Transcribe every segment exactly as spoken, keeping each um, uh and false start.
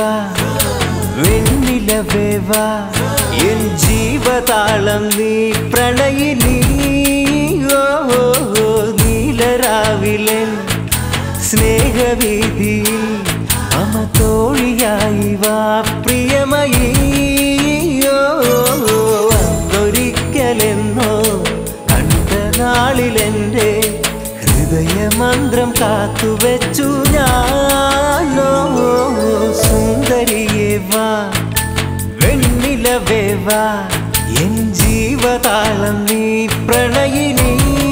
വാ വെണ്ണിലവേ വാ എൻ ജീവതാളം നീ പ്രണയിനി ഓ നീലരാവിലെ സ്നേഹവീതിയിൽ അമതോഴിയായി വാ പ്രിയമയീ ഒരിക്കലെന്നോ കണ്ട നാളിലെൻ്റെ ഹൃദയമന്ത്രം കാത്തുവെച്ചു ഞാനോ സുന്ദരിയേ വാ വെണ്ണിലവേ വാ എൻ ജീവതാളം നീ പ്രണയിനി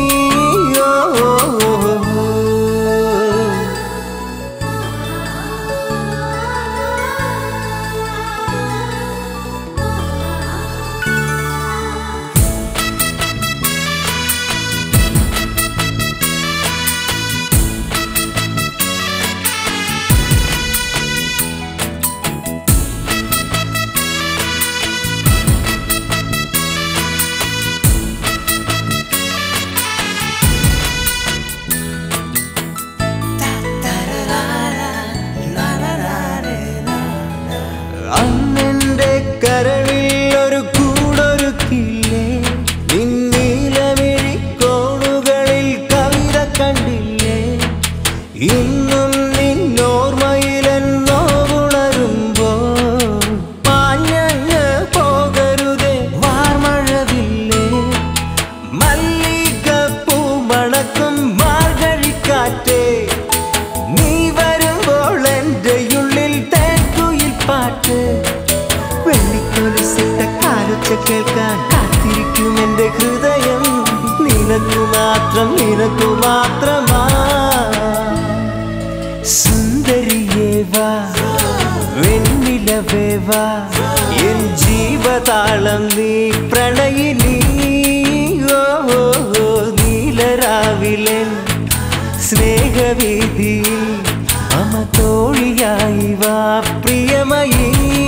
കരളിൽ ഒരു കൂടൊരുക്കില്ലേ നിന്നീലമിഴി കോണുകളിൽ കവിത കണ്ടില്ലേ ഇന്നും നിന്നോർമ്മയിലെന്നോ ഉണരുമ്പോ പാഞ്ഞങ്ങ് പോകരുതേ വാർമഴവില്ലേ മല്ലികപ്പൂ മണക്കും മാർഗഴിക്കാറ്റേ നീ വരുമ്പോൾ എൻ്റെ ഉള്ളിൽ തേക്കുയിൽ പാട്ട് കേൾക്കാൻ കാത്തിരിക്കും എൻ്റെ ഹൃദയം നിനക്കു മാത്രം നിനക്കു മാത്രമാ സുന്ദരിയേ വാ വെണ്ണിലവേ വാ എൻ ജീവതാളം നീ പ്രണയിനി ഓ നീലരാവിലെ സ്നേഹവീതിയിൽ അമതോഴിയായി വാ പ്രിയമയീ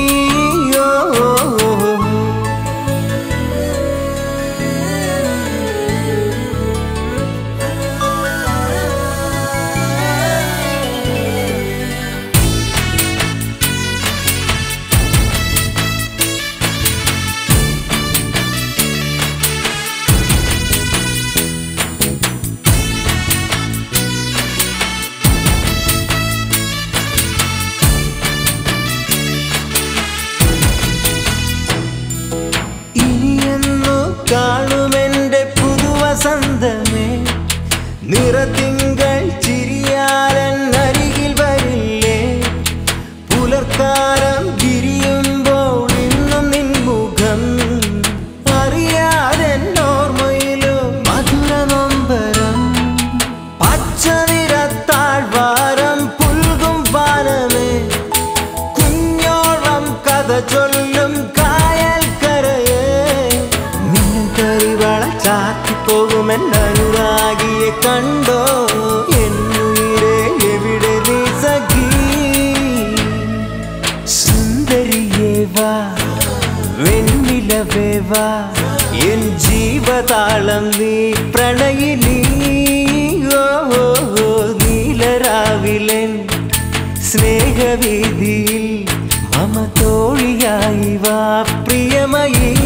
കാണുമെൻ്റെ പുതുവസന്തമേ നിറത്തിങ്കൾ ചിരിയാലൻ അരികിൽ വരില്ലേ പുലർക്കാലം തിരിയുമ്പോൾ ഇന്നും നിൻ മുഖം അറിയാതെ ഓർമ്മയിലോ മധുര നൊമ്പരം പച്ച നിറത്താഴ്വാരം പുൽകും വാനമേ കുഞ്ഞോളം കഥ ചൊല്ലും കായൽ കരയേ പോകുമെന്നനുരാഗിയെ കണ്ടോ എന്നുയിരേ എവിടെ നീ സഖി സുന്ദരിയേ വാ വെണ്ണിലവേ വാ എൻ ജീവതാളം നീ പ്രണയിനി ഓ നീലരാവിലെ സ്നേഹവീതിയിൽ മമതോഴിയായി വാ പ്രിയമയീ